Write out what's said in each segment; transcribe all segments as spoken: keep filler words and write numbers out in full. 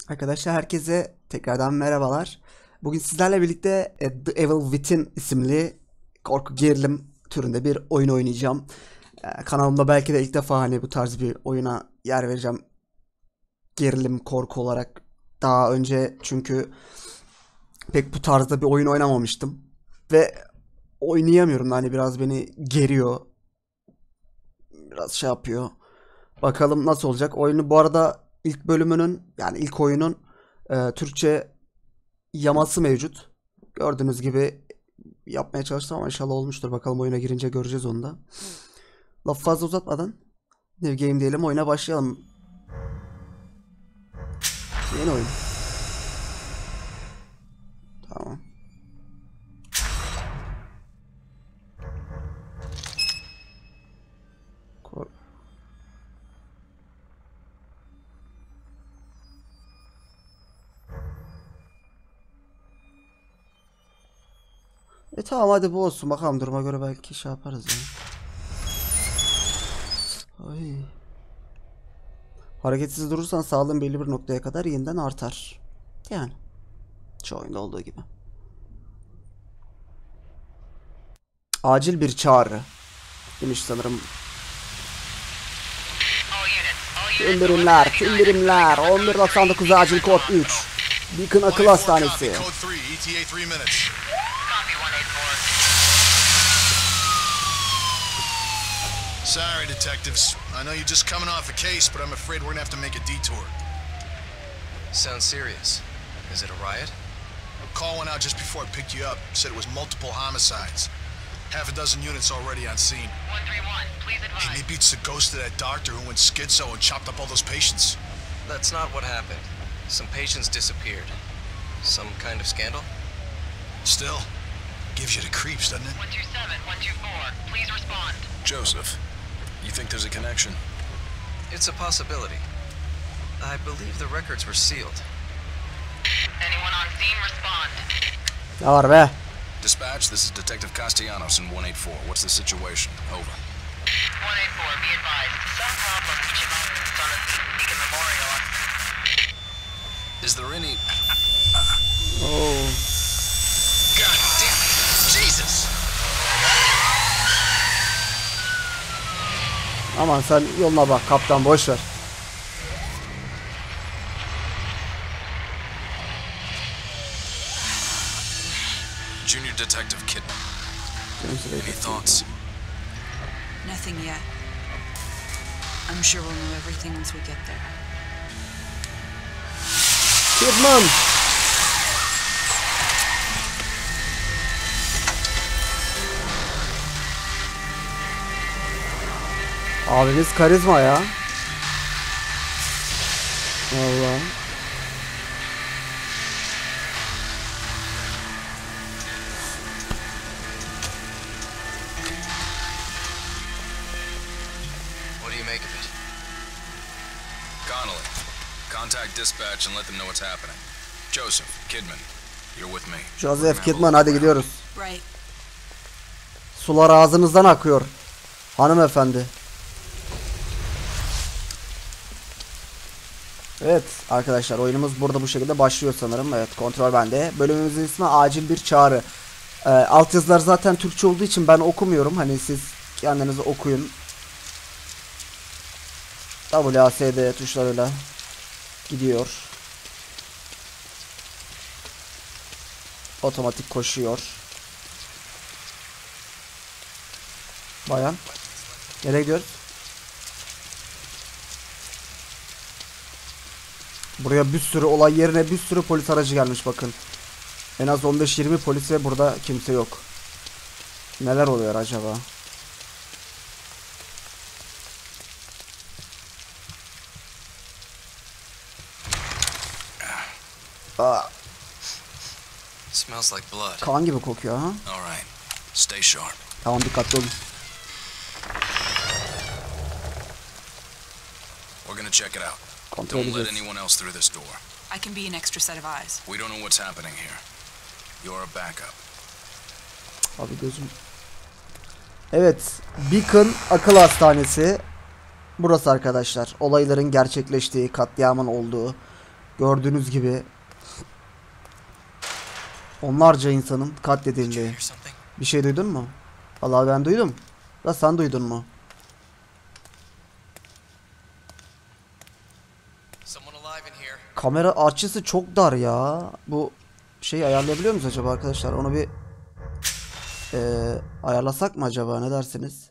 Arkadaşlar herkese tekrardan merhabalar. Bugün sizlerle birlikte e, The Evil Within isimli korku gerilim türünde bir oyun oynayacağım. E, kanalımda belki de ilk defa hani bu tarz bir oyuna yer vereceğim. Gerilim korku olarak. Daha önce çünkü pek bu tarzda bir oyun oynamamıştım. Ve oynayamıyorum da hani biraz beni geriyor. Biraz şey yapıyor. Bakalım nasıl olacak. Oyunu bu arada ilk bölümünün yani ilk oyunun e, Türkçe yaması mevcut. Gördüğünüz gibi yapmaya çalıştım ama inşallah olmuştur. Bakalım oyuna girince göreceğiz onu da. Lafı fazla uzatmadan New Game diyelim, oyuna başlayalım. Yeni oyun. Tamam. Kor e tamam, hadi bu olsun. Bakalım, duruma göre belki şey yaparız ya. Ay. Hareketsiz durursan sağlığın belli bir noktaya kadar yeniden artar. Yani şu oyunda olduğu gibi. Acil bir çağrı demiş sanırım. Tüm birimler, tüm birimler. on bir doksan dokuz acil kod üç. Beacon Akıl Hastanesi. Sorry, detectives. I know you're just coming off a case, but I'm afraid we're gonna have to make a detour. Sounds serious. Is it a riot? A call went out just before I picked you up. Said it was multiple homicides. Half a dozen units already on scene. one three one, please advise. Hey, maybe it's the ghost of that doctor who went schizo and chopped up all those patients. That's not what happened. Some patients disappeared. Some kind of scandal? Still, gives you the creeps, doesn't it? one two seven, one two four, please respond. Joseph, you think there's a connection? It's a possibility. I believe the records were sealed. Anyone on scene, respond. Ne var be? Dispatch, this is Detective Castellanos in one eight four. What's the situation? Over. one eight four, be advised. Some problem reaching mountains on the Beacon Memorial. Is there any... Oo. God damn it! Jesus! Aman sen yoluna bak kaptan, boş ver. Junior Detective Kidman. Any thoughts? Nothing yet. I'm sure we'll know everything once we get there. Kidman. Abimiz karizma ya. Vallahi. What do you make of it? Connolly, contact dispatch and let them know what's happening. Joseph, Kidman, you're with me. Joseph Kidman, hadi gidiyoruz. Right. Sular ağzınızdan akıyor hanımefendi. Evet arkadaşlar, oyunumuz burada bu şekilde başlıyor sanırım. Evet, kontrol bende. Bölümümüzün ismi acil bir çağrı. Ee, altyazılar zaten Türkçe olduğu için ben okumuyorum. Hani siz kendiniz okuyun. W A S D tuşlarıyla gidiyor. Otomatik koşuyor. Bayan. Nereye gidiyoruz? Buraya bir sürü olay yerine bir sürü polis aracı gelmiş bakın. En az on beş yirmi polis ve burada kimse yok. Neler oluyor acaba? Aa, Smells like blood. kan gibi kokuyor ha. All right, stay sharp. Tamam, dikkatli olun. We're gonna check it out. Kontrol Don't let edeceğiz. anyone else through this door. I can be an extra set of eyes. We don't know what's happening here. You're a backup. Abi gözüm. Evet, Beacon Akıl Hastanesi. Burası arkadaşlar. Olayların gerçekleştiği, katliamın olduğu Gördüğünüz gibi onlarca insanın katledildiği. Hear something? Bir şey duydun mu? Vallahi ben duydum. Da sen duydun mu? Someone alive in here. Kamera açısı çok dar ya. Bu şeyi ayarlayabiliyor muyuz acaba arkadaşlar? Onu bir eee, ayarlasak mı acaba? Ne dersiniz?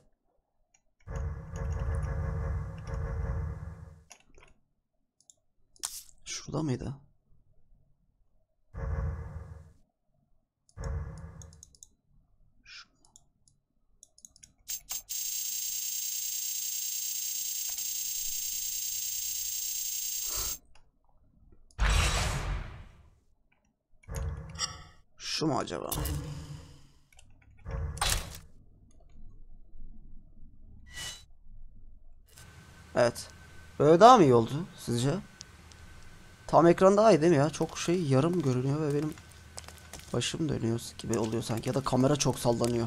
Şurada mıydı? Şu- Şu mu acaba? Evet. Böyle daha mı iyi oldu sizce? Tam ekran daha iyi değil mi ya? Çok şey yarım görünüyor ve benim başım dönüyor gibi oluyor sanki. Ya da kamera çok sallanıyor.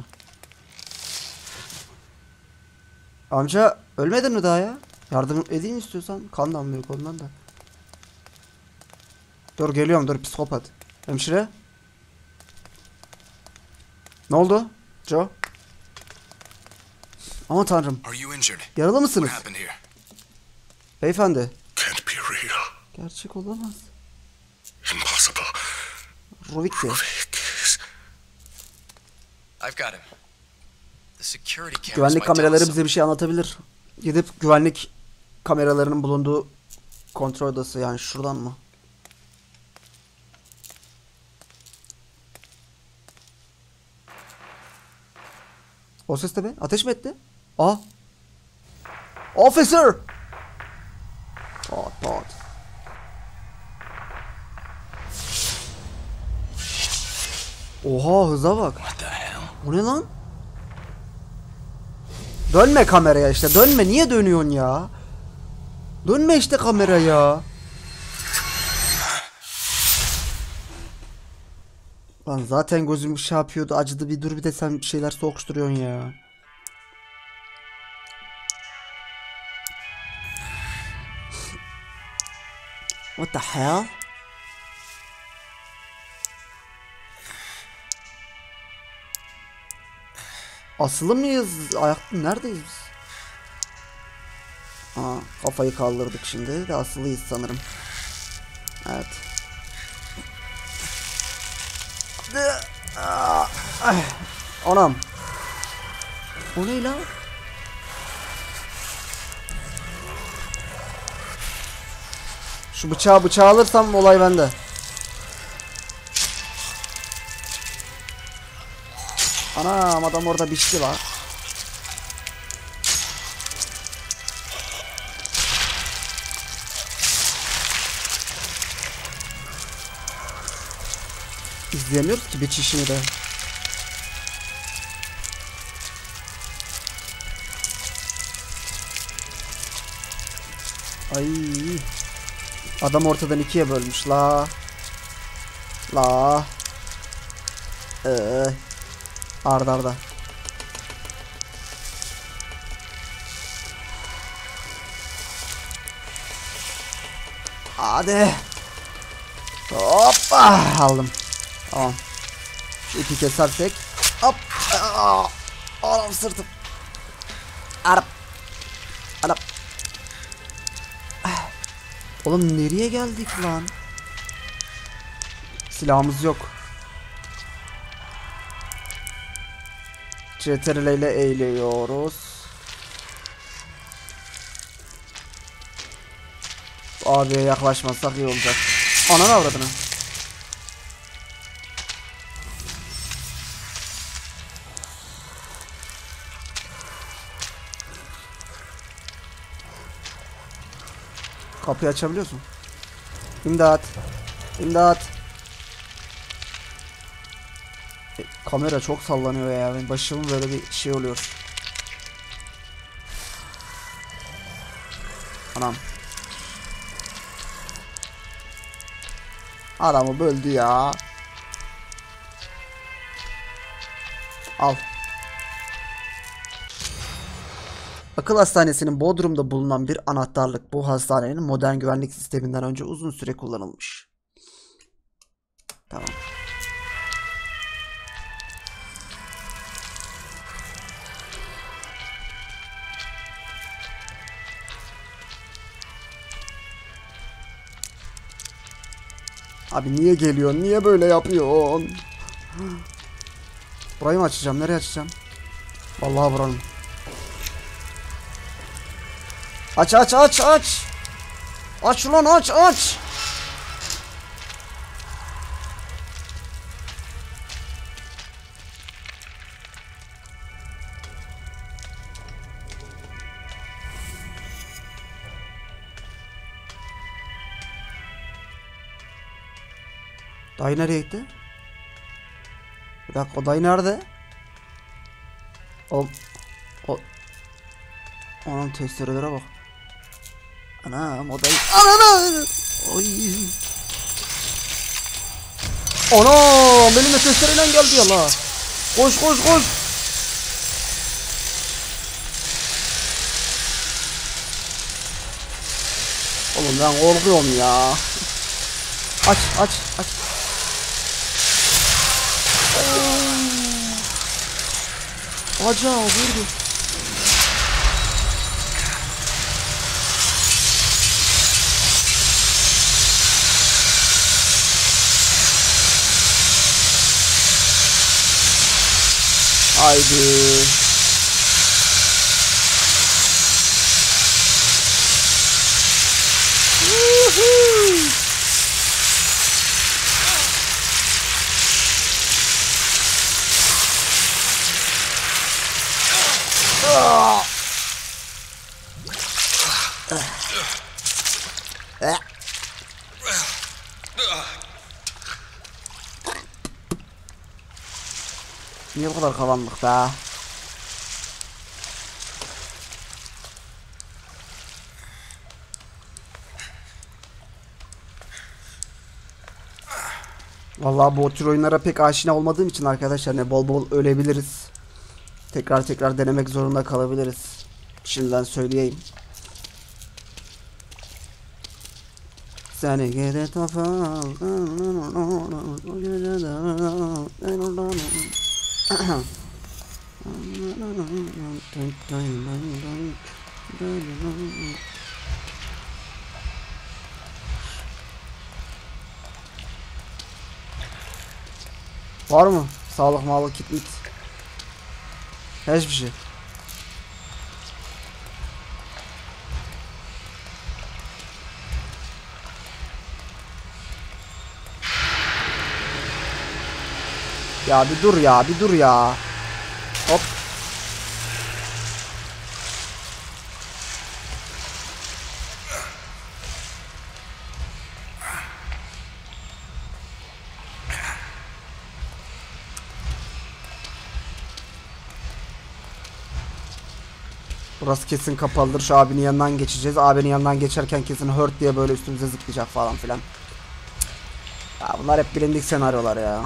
Amca ölmedin mi daha ya? Yardım edeyim istiyorsan. Kan damlıyor kolundan da. Dur geliyorum, dur psikopat. Hemşire. Ne oldu? Joe? Aman tanrım. Are you injured? Yaralı mısınız? What happened here? Beyefendi. Can't be real. Gerçek olamaz. Impossible. Ruvik'ti. I've got him. The security cameras Güvenlik might tell us kameraları something. bize bir şey anlatabilir. Gidip güvenlik kameralarının bulunduğu kontrol odası, yani şuradan mı? O ses de be. Ateş mi etti? Aa. Officer! Pat pat. Oha, hıza bak. What the hell? O ne lan? Dönme kameraya işte. Dönme. Niye dönüyorsun ya? Dönme işte kameraya. Lan zaten gözüm şey yapıyordu. Acıdı, bir dur bir de sen bir şeyler sokuşturuyorsun ya. What the hell? Asılı mıyız? Ayakta neredeyiz biz? Aa, kafayı kaldırdık şimdi de asılıyız sanırım. Evet. Aa, ay. Anam. O ne lan? Şu bıçağı bıçağı alırsam olay bende. Anam, adam orada biçti la. İzleyemiyoruz ki biçişini de. Ay. Adam ortadan ikiye bölmüş la. La. Ee. Arda arda. Hadi. Hoppa, aldım. Tamam. Şu ipi kesersek. Hop. Aa, Anam sırtım. Arap. Arap. Oğlum nereye geldik lan? Silahımız yok. C T R L ile eğiliyoruz. Abiye yaklaşmazsak iyi olacak. Ananı avradını. Kapıyı açabiliyorsun. İmdat. İmdat. E, kamera çok sallanıyor ya. Benim başım böyle bir şey oluyor. Anam. Adamı böldü ya. Al. Akıl hastanesinin Bodrum'da bulunan bir anahtarlık. Bu hastanenin modern güvenlik sisteminden önce uzun süre kullanılmış. Tamam. Abi niye geliyorsun? Niye böyle yapıyorsun? Burayı mı açacağım? Nereye açacağım? Vallahi buranın. Aç aç aç aç. Aç ulan aç aç. Dayı nereye gitti? Bir dakika, o dayı nerede? O o Onun testerelere bak. Anam o dayı. Anam. Oy. Anam benim de testereyle geldi ya la. Koş koş koş. Oğlum ben korkuyorum ya. Aç aç aç. Acaba vurdu. Haydi. Woohoo. Ah. Ah. Niye bu kadar karanlık be? Vallahi bu tür oyunlara pek aşina olmadığım için arkadaşlar ne bol bol ölebiliriz. Tekrar tekrar denemek zorunda kalabiliriz. Şimdiden söyleyeyim. Seni geri tafal. Var mı? Sağlık mağlık kitlit. Hiçbir şey. Ya bir dur ya, bir dur ya. Hop. Burası kesin kapalıdır. Şu abinin yanından geçeceğiz. Abinin yanından geçerken kesin hört diye böyle üstümüze zıplayacak falan filan. Ya bunlar hep bilindik senaryolar ya.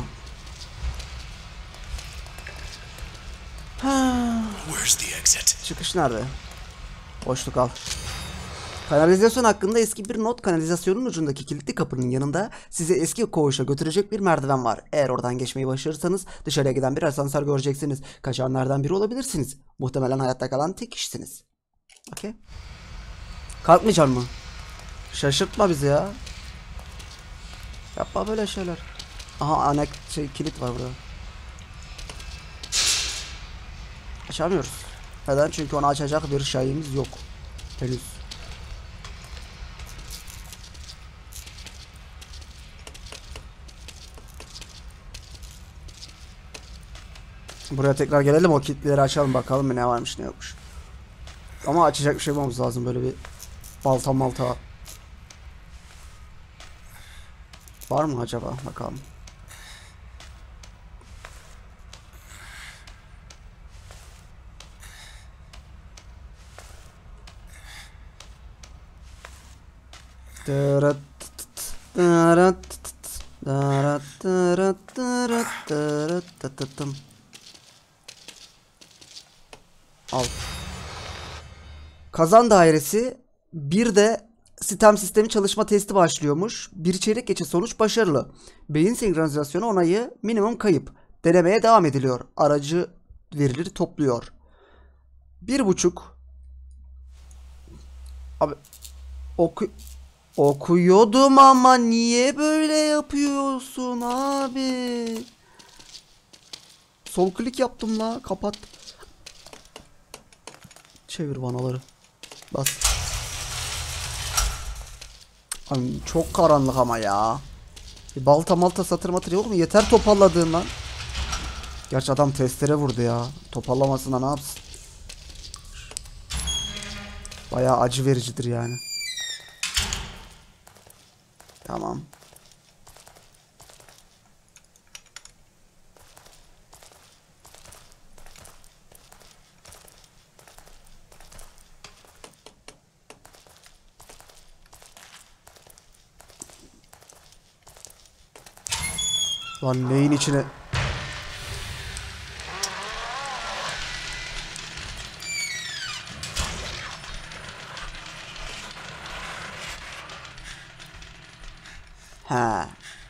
Where's the exit? Çıkış nerede? Boşluk al. Kanalizasyon hakkında eski bir not: kanalizasyonun ucundaki kilitli kapının yanında sizi eski koğuşa götürecek bir merdiven var. Eğer oradan geçmeyi başarırsanız dışarıya giden bir asansör göreceksiniz. Kaçanlardan biri olabilirsiniz. Muhtemelen hayatta kalan tek kişisiniz. Okey. Kalkmayacak mı? Şaşırtma bizi ya. Yapma böyle şeyler. Aha anek şey kilit var burada. Açamıyoruz. Neden? Çünkü onu açacak bir şeyimiz yok. Henüz. Buraya tekrar gelelim, o kilitleri açalım bakalım ne varmış ne yokmuş. Ama açacak bir şey bulmamız lazım, böyle bir balta malta. Var mı acaba? Bakalım. Al. Kazan dairesi. Bir de sistem sistemi çalışma testi başlıyormuş. Bir çeyrek geçe sonuç başarılı. Beyin senkronizasyonu onayı minimum kayıp. Denemeye devam ediliyor. Aracı verileri topluyor. Bir buçuk. Abi oku okuyordum ama niye böyle yapıyorsun abi? Sol klik yaptım la. Kapat. Çevir vanaları. Bas. Abi çok karanlık ama ya. Bir balta malta satır matır yok mu? Yeter topalladığın lan. Gerçi adam testere vurdu ya. Topallamasına ne yapsın? Bayağı acı vericidir yani. Tamam. Lan neyin içine? Ha.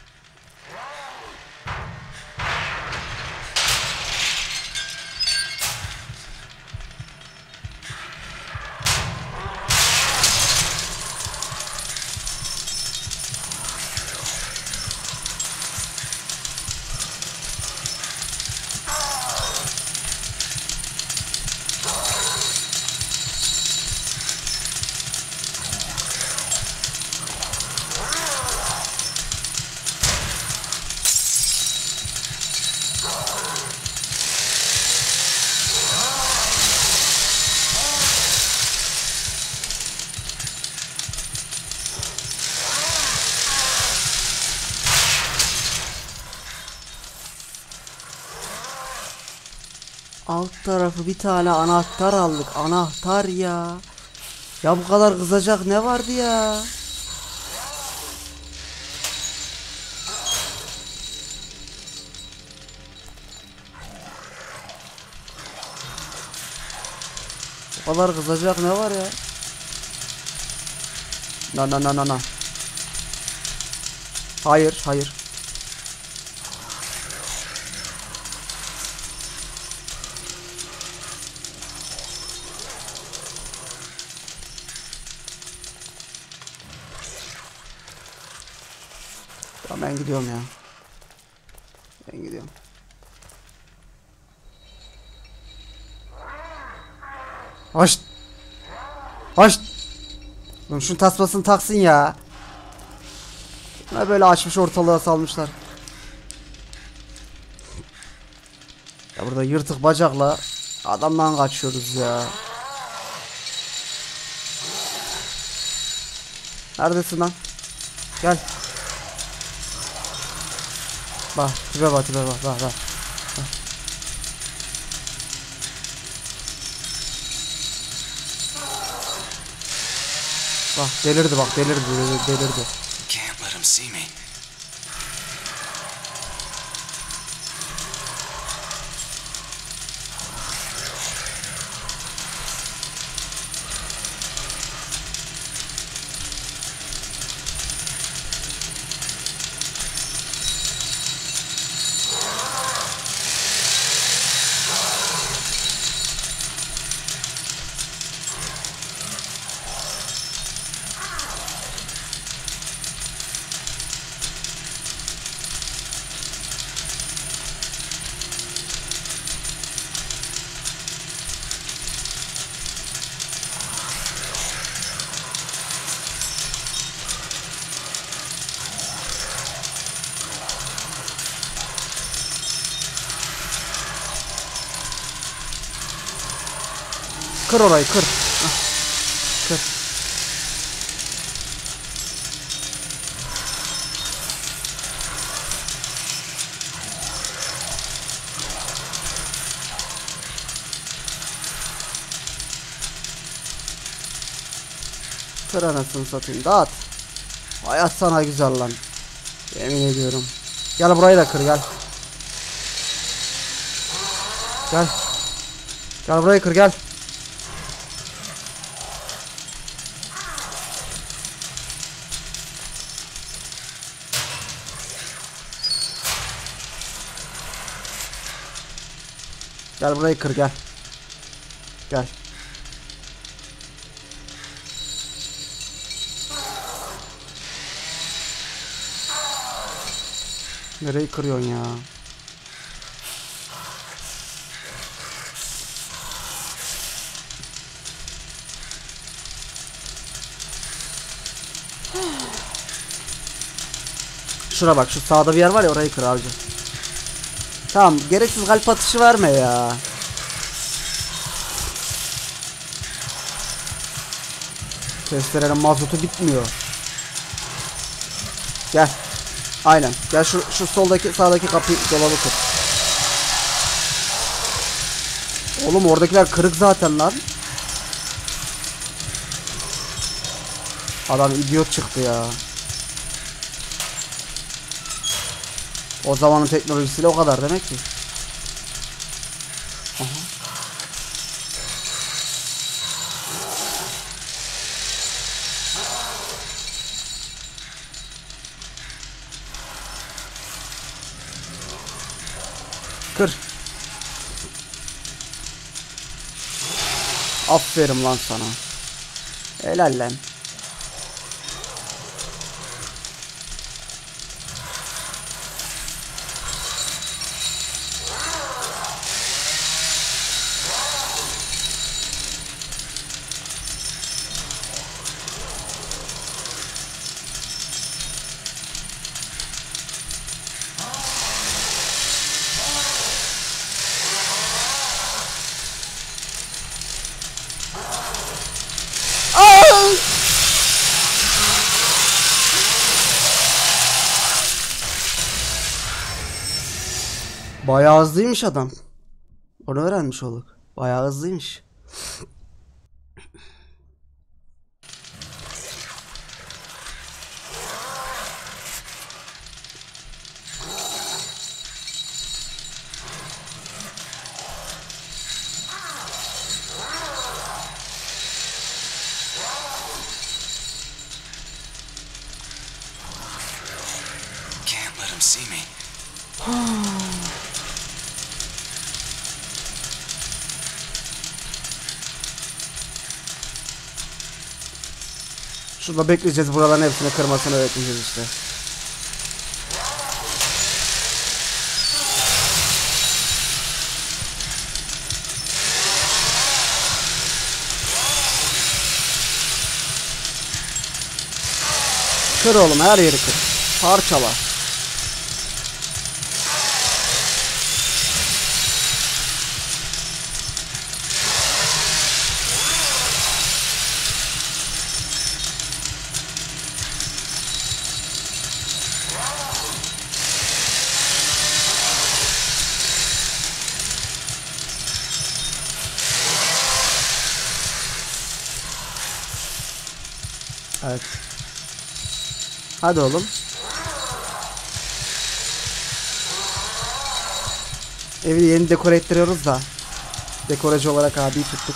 Alt tarafı bir tane anahtar aldık. Anahtar ya. Ya bu kadar kızacak ne vardı ya? Bu kadar kızacak ne var ya? Na na na na na. Hayır, hayır. Tamam ben gidiyorum ya. Ben gidiyorum. Hoş. Hoş. Şunun tasmasını taksın ya. Ne böyle açmış ortalığa salmışlar. Ya burada yırtık bacakla adamdan kaçıyoruz ya. Neredesin lan? Gel. Bak tipe bak tipe bak bak bak. Bak delirdi bak delirdi delirdi. delirdi. Can't let him see me. Kır orayı kır. Hah. Kır. Kır anasını satayım dağıt. Hayat sana güzel lan. Yemin ediyorum. Gel burayı da kır gel. Gel. Gel burayı kır gel. Gel burayı kır gel. Gel. Nereyi kırıyorsun ya? Şura bak, şu sağda bir yer var ya, orayı kır abici. Tamam, gereksiz kalp atışı verme ya. Testerenin mazotu bitmiyor. Gel. Aynen. Gel şu şu soldaki sağdaki kapıyı, dolabı kır. Oğlum oradakiler kırık zaten lan. Adam idiot çıktı ya. O zamanın teknolojisiyle o kadar demek ki. Aha. Kır. Aferin lan sana. Helal lan. Bayağı hızlıymış adam. Onu öğrenmiş olduk. Bayağı hızlıymış. Can't let him see me. Şurada bekleyeceğiz, buraların hepsini kırmasını öğreteceğiz işte. Kır oğlum, her yeri kır. Parçala. Evet. Hadi oğlum. Evi yeni dekore ettiriyoruz da. Dekoracı olarak abiyi tuttuk.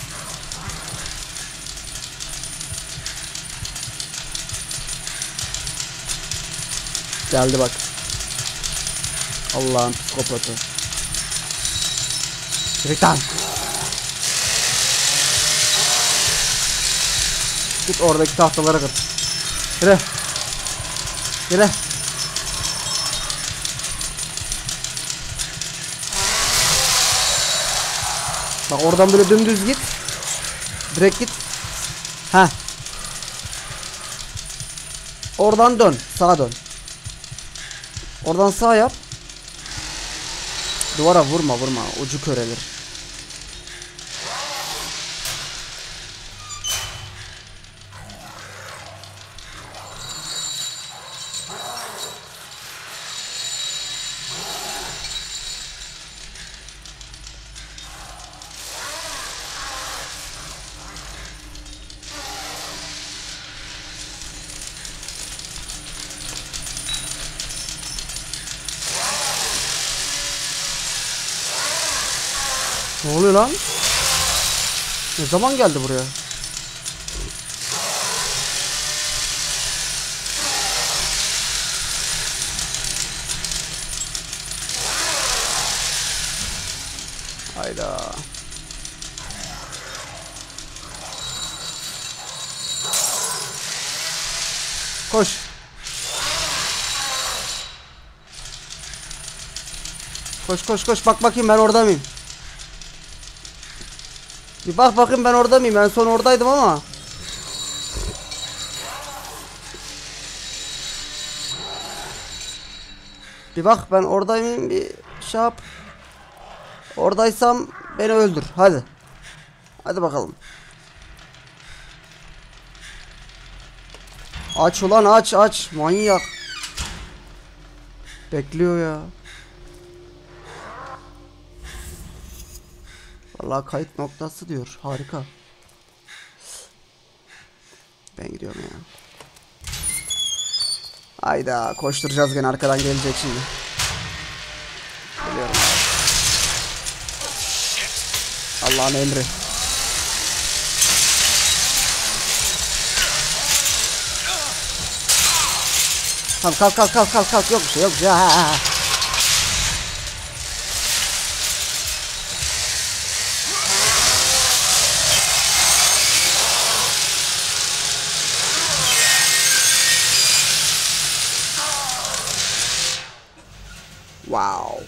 Geldi bak. Allah'ın psikopatı. Ritan. Git oradaki tahtaları kır. Yürü. Yürü. Bak oradan böyle dümdüz git. Direkt git. Ha. Oradan dön. Sağa dön. Oradan sağ yap. Duvara vurma vurma. Ucu körelir. Ne oluyor lan? Ne zaman geldi buraya? Hayda. Koş. Koş koş koş, bak bakayım ben orada mıyım? Bir bak bakayım ben orada mıyım? En son oradaydım ama. Bir bak ben oradayım, bir şey yap. Oradaysam beni öldür. Hadi. Hadi bakalım. Aç ulan, aç aç. Manyak. Bekliyor ya. Vallahi kayıt noktası diyor. Harika. Ben gidiyorum ya. Hayda, koşturacağız gene, arkadan gelecek şimdi. Geliyorum. Allah'ın emri. Tamam, kalk kalk kalk kalk kalk, yok bir şey yok bir şey. Ha, ha, ha. Wow.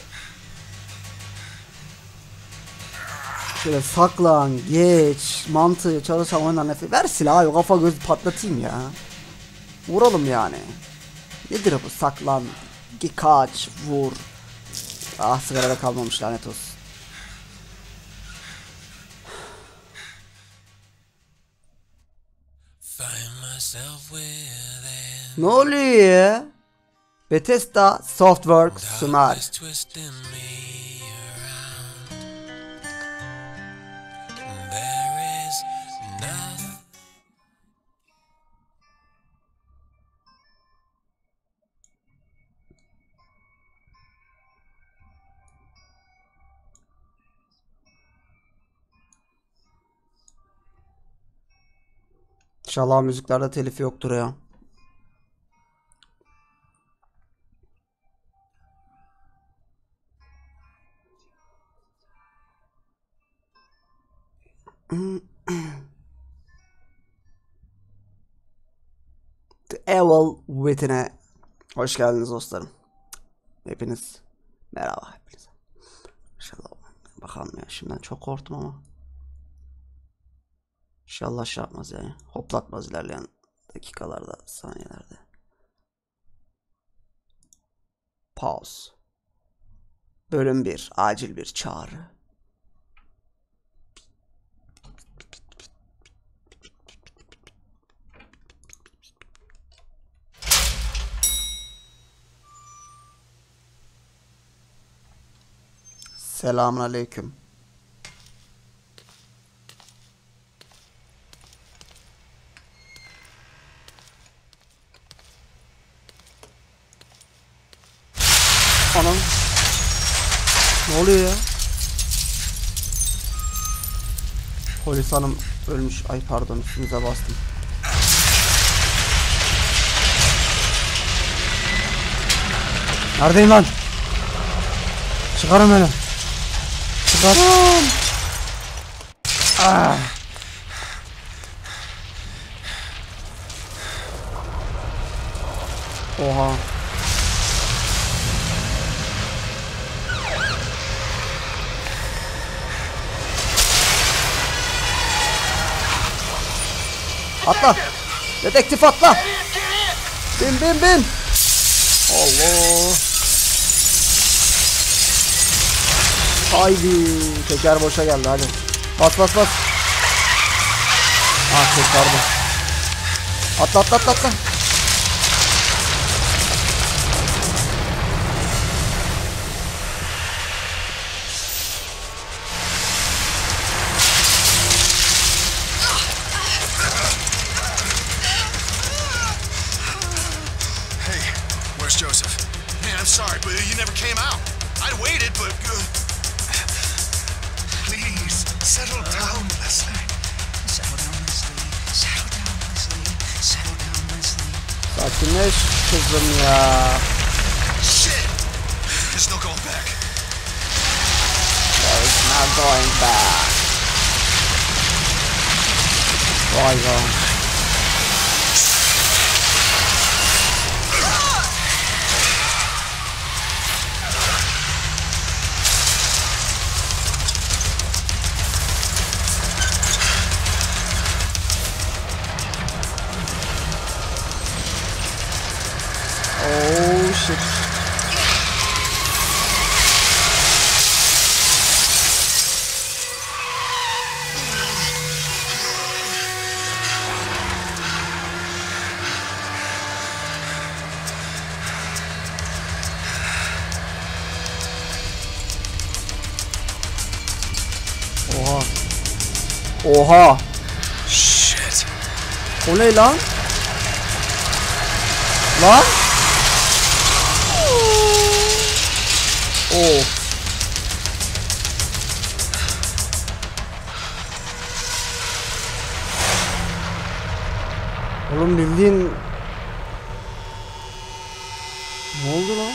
Şöyle saklan, geç, mantığı çalışan oyundan nefret. Ver silahı, kafa göz patlatayım ya. Vuralım yani. Nedir bu? Saklan, kaç, vur. Ah, sigarada kalmamış, lanet olsun. Ne oluyor ya? Bethesda Softworks sunar. İnşallah müziklerde telifi yoktur ya. The Evil Within'e hoş geldiniz dostlarım. Hepiniz merhaba hepinize. İnşallah bakalım ya, şimdiden çok korktum ama. İnşallah şey yapmaz yani. Hoplatmaz ilerleyen dakikalarda, saniyelerde. Pause. Bölüm bir. Acil bir çağrı. Selamünaleyküm. Anam. Ne oluyor ya? Polis hanım ölmüş. Ay pardon, üstünüze bastım. Neredeyim lan? Çıkarın beni. Çıkarın. Ah. Oha. Atla. Dedektif atla. Bin bin bin. Allah. Haydi. Teker boşa geldi, hadi. Bas bas bas. Ah, kurtardı. Atla atla atla atla. Joseph. Man, I'm sorry, but you never came out. I waited, but... Uh... Please, settle down, Leslie. Settle down, Leslie. Settle down, Leslie. Settle down, Leslie. Sakinleş kızım ya. Shit! There's no going back. Ya is not going back. Vay be. Oh shit. Oha. Oha. Shit. O ne lan? Lan? Oh. Oğlum bildiğin ne oldu lan?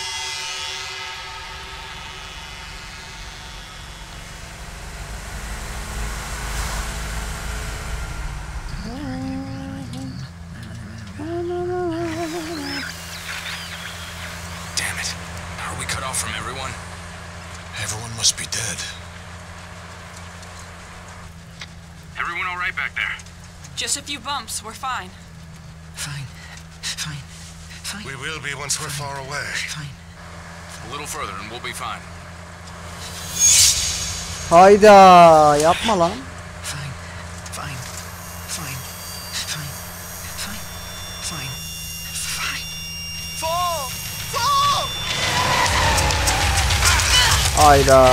Damn it. Are we cut off from everyone? Everyone must be dead. Everyone all right back there? Just a few bumps. We're fine. Fine. Fine. Fine. We will be once we're far away. Fine. A little further and we'll be fine. Hayda, yapma lan. Fine. Fine. Fine. Fine. Fine. Fine. Fine. Fall! Fall! Hayda.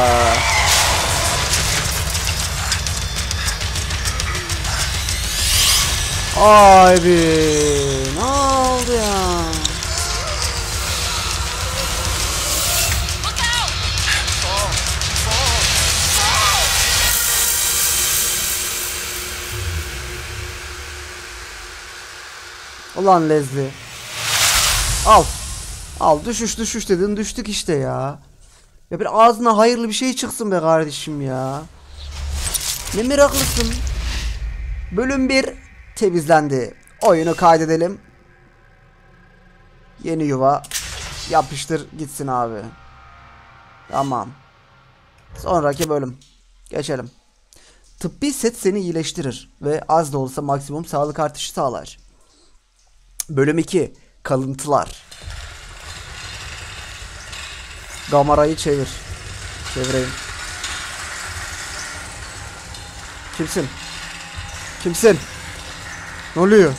Abi ne oldu ya? Ulan Leslie. Al. Al düşüş düşüş dedin düştük işte ya. Ya bir ağzına hayırlı bir şey çıksın be kardeşim ya. Ne meraklısın. Bölüm bir temizlendi. Oyunu kaydedelim. Yeni yuva. Yapıştır gitsin abi. Tamam. Sonraki bölüm. Geçelim. Tıbbi set seni iyileştirir ve az da olsa maksimum sağlık artışı sağlar. Bölüm iki. Kalıntılar. Kamerayı çevir. Çevireyim. Kimsin? Kimsin? Ne oluyor?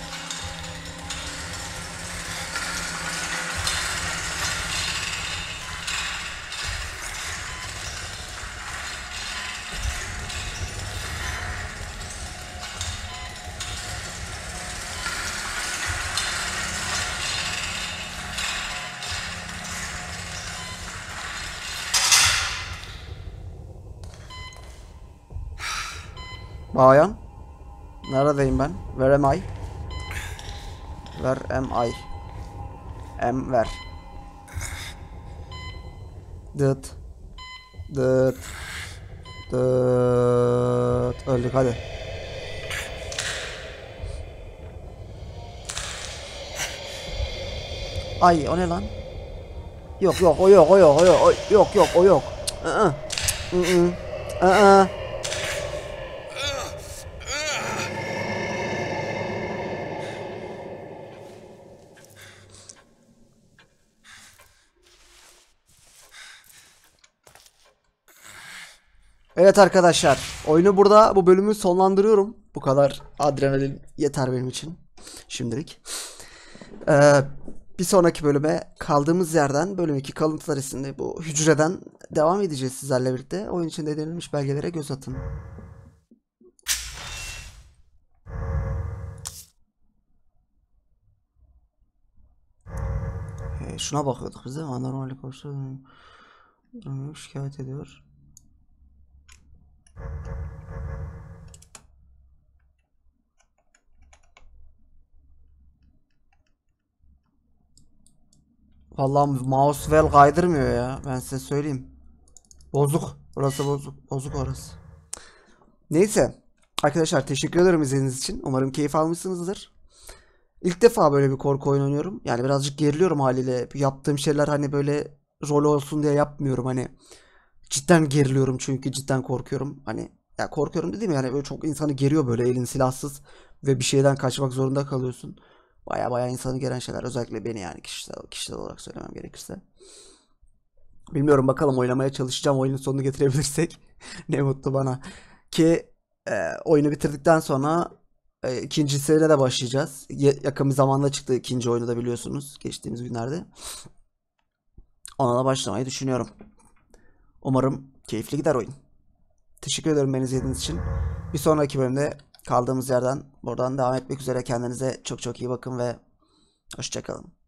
Bayan, neredeyim ben? Where am I? Where am I? Am where? Dıt. Dıt. Dıt. Öldük hadi. Ay o ne lan? Yok yok o yok o yok o yok o yok yok o yok. Iı. Iı. Iı. Evet arkadaşlar, oyunu burada bu bölümü sonlandırıyorum. Bu kadar adrenalin yeter benim için şimdilik. Ee, bir sonraki bölüme kaldığımız yerden bölüm iki kalıntılar isimli bu hücreden devam edeceğiz sizlerle birlikte. Oyun içinde edinilmiş belgelere göz atın. Ee, şuna bakıyorduk biz de. Anormallik olursa şikayet ediyor. Vallahi mouse well kaydırmıyor ya. Ben size söyleyeyim. Bozuk. Orası bozuk, bozuk orası. Neyse. Arkadaşlar teşekkür ederim izlediğiniz için. Umarım keyif almışsınızdır. İlk defa böyle bir korku oyunu oynuyorum. Yani birazcık geriliyorum haliyle. Yaptığım şeyler hani böyle rol olsun diye yapmıyorum. Hani cidden geriliyorum çünkü cidden korkuyorum. Hani ya korkuyorum dediğim yani böyle çok insanı geriyor böyle elin silahsız ve bir şeyden kaçmak zorunda kalıyorsun. Baya baya insanı geren şeyler. Özellikle beni yani kişisel, kişisel olarak söylemem gerekirse. Bilmiyorum bakalım oynamaya çalışacağım. Oyunun sonunu getirebilirsek ne mutlu bana. Ki e, oyunu bitirdikten sonra e, ikinci serine de başlayacağız. Ya- yakın bir zamanda çıktı ikinci oyunu da biliyorsunuz. Geçtiğimiz günlerde. Ona da başlamayı düşünüyorum. Umarım keyifli gider oyun. Teşekkür ederim beni izlediğiniz için. Bir sonraki bölümde kaldığımız yerden buradan devam etmek üzere. Kendinize çok çok iyi bakın ve hoşça kalın.